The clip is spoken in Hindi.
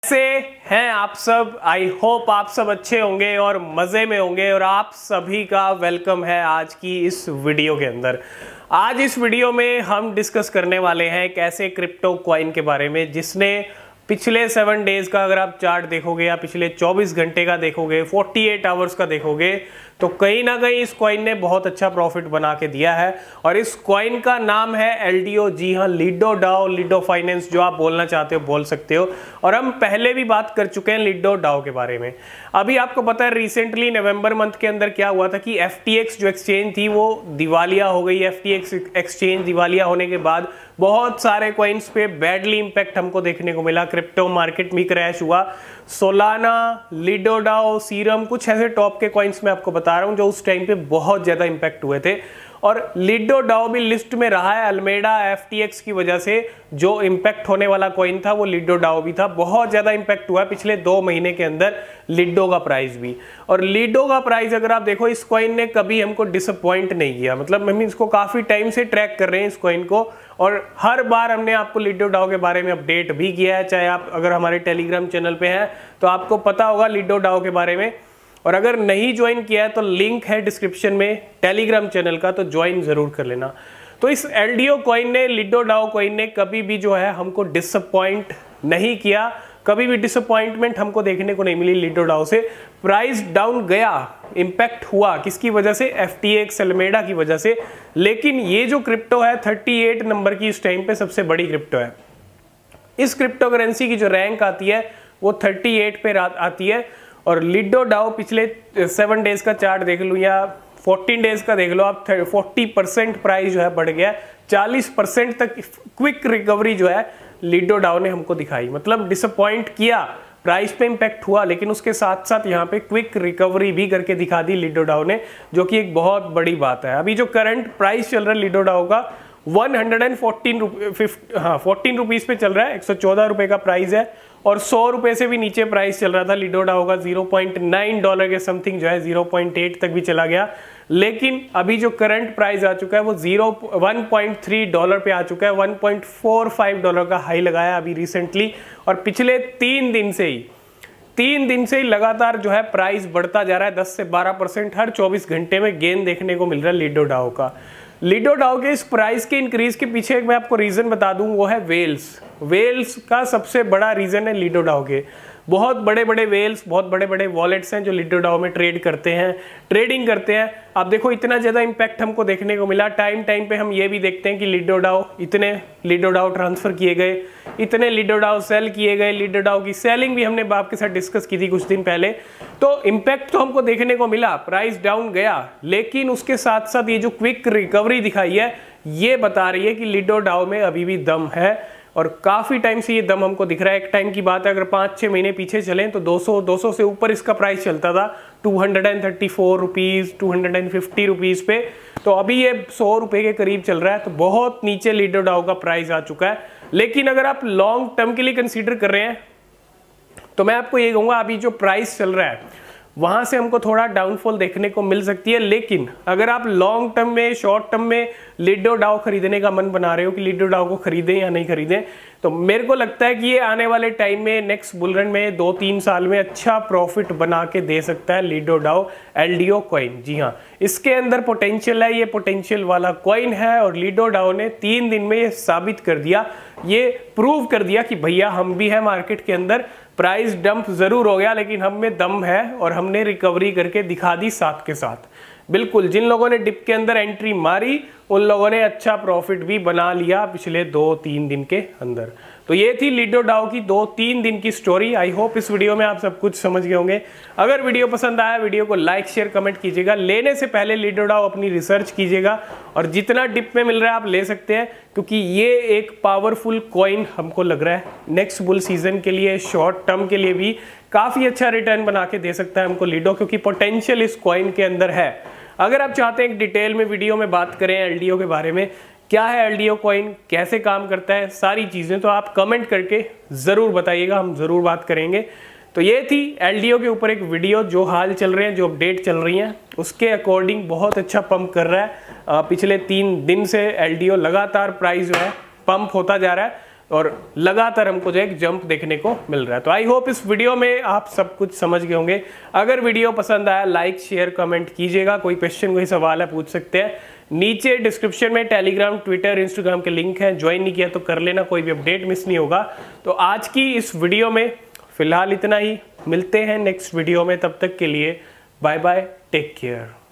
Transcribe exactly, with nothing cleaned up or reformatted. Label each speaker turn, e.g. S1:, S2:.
S1: कैसे हैं आप सब। आई होप आप सब अच्छे होंगे और मज़े में होंगे और आप सभी का वेलकम है आज की इस वीडियो के अंदर। आज इस वीडियो में हम डिस्कस करने वाले हैं एक ऐसे क्रिप्टो कॉइन के बारे में जिसने पिछले सेवन डेज का अगर आप चार्ट देखोगे या पिछले चौबीस घंटे का देखोगे, अड़तालीस आवर्स का देखोगे, तो कहीं ना कहीं इस कॉइन ने बहुत अच्छा प्रॉफिट बना के दिया है। और इस कॉइन का नाम है एल डी ओ। जी हाँ, लिडो डाओ, लिडो फाइनेंस, जो आप बोलना चाहते हो बोल सकते हो। और हम पहले भी बात कर चुके हैं लिडो डाओ के बारे में। अभी आपको पता है रिसेंटली नवंबर मंथ के अंदर क्या हुआ था कि एफ टी एक्स जो एक्सचेंज थी वो दिवालिया हो गई। एफ टी एक्स एक्सचेंज दिवालिया होने के बाद बहुत सारे कॉइन्स पे बैडली इंपैक्ट हमको देखने को मिला। क्रिप्टो मार्केट में क्रैश हुआ। सोलाना, लिडो डाओ, सीरम, कुछ ऐसे टॉप के कॉइन्स मैं आपको बता रहा हूं जो उस टाइम पे बहुत ज्यादा इंपैक्ट हुए थे। और लिडो डाओ भी लिस्ट में रहा है। अल्मेडा एफ टी एक्स की वजह से जो इंपैक्ट होने वाला कॉइन था वो लिडो डाओ भी था। बहुत ज्यादा इंपैक्ट हुआ पिछले दो महीने के अंदर लिडो का प्राइस भी। और लिडो का प्राइस अगर आप देखो, इस कॉइन ने कभी हमको डिसअपॉइंट नहीं किया। मतलब हम इसको काफी टाइम से ट्रैक कर रहे हैं इस कॉइन को, और हर बार हमने आपको लिडो डाओ के बारे में अपडेट भी किया है। चाहे आप अगर हमारे टेलीग्राम चैनल पे हैं तो आपको पता होगा लिडो डाओ के बारे में, और अगर नहीं ज्वाइन किया है तो लिंक है डिस्क्रिप्शन में टेलीग्राम चैनल का, तो ज्वाइन जरूर कर लेना। तो इस एल डी ओ कॉइन ने, लिडो डाओ कॉइन ने कभी भी जो है हमको डिसअपॉइंट नहीं किया। कभी भी डिसअपॉइंटमेंट हमको देखने को नहीं मिली लिडो डाओ से। प्राइस डाउन गया, इंपैक्ट हुआ किसकी वजह से? एफ टी एक्स, अल्मेडा की वजह से। लेकिन ये जो क्रिप्टो है अड़तीस नंबर की इस टाइम पे सबसे बड़ी क्रिप्टो है। इस क्रिप्टो करेंसी की जो रैंक आती है वो अड़तीस पे आती है। और लिडो डाओ पिछले सेवन डेज का चार्ट देख लो या फोर्टीन डेज का देख लो आप, चालीस परसेंट प्राइस जो है बढ़ गया। चालीस परसेंट तक क्विक रिकवरी जो है लिडो डाओ ने हमको दिखाई। मतलब डिसअपॉइंट किया, प्राइस पे इंपैक्ट हुआ, लेकिन उसके साथ साथ यहाँ पे क्विक रिकवरी भी करके दिखा दी लिडो डाओ ने, जो कि एक बहुत बड़ी बात है। अभी जो करंट प्राइस चल रहा है लिडो डाओ का वन हंड्रेड फोर्टीन हाँ फोर्टीन रुपीज पे चल रहा है। एक सौ चौदह रुपए का प्राइस है और सौ रुपए से भी नीचे प्राइस चल रहा था लिडो डाओ का। ज़ीरो पॉइंट नाइन डॉलर के समथिंग जो है ज़ीरो पॉइंट एट तक भी चला गया। लेकिन अभी जो करंट प्राइस आ चुका है वो zero one point three dollar पे आ चुका है। One point four five dollar का हाई लगाया अभी रिसेंटली। और पिछले तीन दिन से ही तीन दिन से ही लगातार जो है प्राइस बढ़ता जा रहा है। दस से बारह परसेंट हर चौबीस घंटे में गेन देखने को मिल रहा है लिडो डाओ का। लिडो डाओ के इस प्राइस के इंक्रीज के पीछे एक मैं आपको रीजन बता दूं, वो है वेल्स। वेल्स का सबसे बड़ा रीजन है लिडो डाओ के। बहुत बड़े बड़े वेल्स, बहुत बड़े बड़े वॉलेट्स हैं जो लिडो डाओ में ट्रेड करते हैं, ट्रेडिंग करते हैं। आप देखो इतना ज़्यादा इंपैक्ट हमको देखने को मिला। टाइम टाइम पे हम ये भी देखते हैं कि लिडो डाओ, इतने लिडो डाओ ट्रांसफर किए गए, इतने लिडो डाओ सेल किए गए। लिडो डाओ की सेलिंग भी हमने आपके साथ डिस्कस की थी कुछ दिन पहले। तो इंपैक्ट तो हमको देखने को मिला, प्राइस डाउन गया, लेकिन उसके साथ साथ ये जो क्विक रिकवरी दिखाई है ये बता रही है कि लिडो डाओ में अभी भी दम है। और काफी टाइम से ये दम हमको दिख रहा है। एक टाइम की बात है, अगर पाँच छः महीने पीछे चलें तो दो सौ दो सौ से ऊपर इसका प्राइस चलता था, two hundred thirty four rupees, two hundred fifty rupees पे। तो अभी ये सौ रुपये के करीब चल रहा है। तो बहुत नीचे लिडो डाओ का प्राइस आ चुका है। लेकिन अगर आप लॉन्ग टर्म के लिए कंसीडर कर रहे हैं तो मैं आपको ये कहूँगा अभी जो प्राइस चल रहा है वहां से हमको थोड़ा डाउनफॉल देखने को मिल सकती है। लेकिन अगर आप लॉन्ग टर्म में, शॉर्ट टर्म में लिडो डाओ खरीदने का मन बना रहे हो कि लिडो डाओ को खरीदें या नहीं खरीदें, तो मेरे को लगता है कि ये आने वाले टाइम में, नेक्स्ट बुल रन में, दो तीन साल में अच्छा प्रॉफिट बना के दे सकता है Lido DAO L D O coin. जी हाँ, इसके अंदर पोटेंशियल है, ये पोटेंशियल वाला कॉइन है। और लिडो डाओ ने तीन दिन में ये साबित कर दिया, ये प्रूव कर दिया कि भैया हम भी हैं मार्केट के अंदर। प्राइस डंप जरूर हो गया लेकिन हम में दम है और हमने रिकवरी करके दिखा दी साथ के साथ। बिल्कुल, जिन लोगों ने डिप के अंदर एंट्री मारी उन लोगों ने अच्छा प्रॉफिट भी बना लिया पिछले दो तीन दिन के अंदर। तो ये थी लिडो डाओ की दो तीन दिन की स्टोरी। आई होप इस वीडियो में आप सब कुछ समझ गए होंगे। अगर वीडियो पसंद आया वीडियो को लाइक शेयर कमेंट कीजिएगा। लेने से पहले लिडो डाओ अपनी रिसर्च कीजिएगा और जितना डिप में मिल रहा है आप ले सकते हैं, क्योंकि ये एक पावरफुल कॉइन हमको लग रहा है नेक्स्ट बुल सीजन के लिए, शॉर्ट टर्म के लिए भी काफ़ी अच्छा रिटर्न बना के दे सकता है हमको लिडो, क्योंकि पोटेंशियल इस कॉइन के अंदर है। अगर आप चाहते हैं एक डिटेल में वीडियो में बात करें एल डी ओ के बारे में, क्या है एल डी ओ कॉइन, कैसे काम करता है, सारी चीज़ें, तो आप कमेंट करके ज़रूर बताइएगा, हम ज़रूर बात करेंगे। तो ये थी एल डी ओ के ऊपर एक वीडियो, जो हाल चल रहे हैं, जो अपडेट चल रही हैं उसके अकॉर्डिंग बहुत अच्छा पंप कर रहा है। पिछले तीन दिन से एल डी ओ लगातार प्राइस जो है पंप होता जा रहा है। और लगातार हमको जो एक जंप देखने को मिल रहा है। तो आई होप इस वीडियो में आप सब कुछ समझ गए होंगे। अगर वीडियो पसंद आया लाइक शेयर कमेंट कीजिएगा। कोई क्वेश्चन कोई सवाल है पूछ सकते हैं। नीचे डिस्क्रिप्शन में टेलीग्राम ट्विटर इंस्टाग्राम के लिंक है, ज्वाइन नहीं किया तो कर लेना, कोई भी अपडेट मिस नहीं होगा। तो आज की इस वीडियो में फिलहाल इतना ही, मिलते हैं नेक्स्ट वीडियो में, तब तक के लिए बाय बाय, टेक केयर।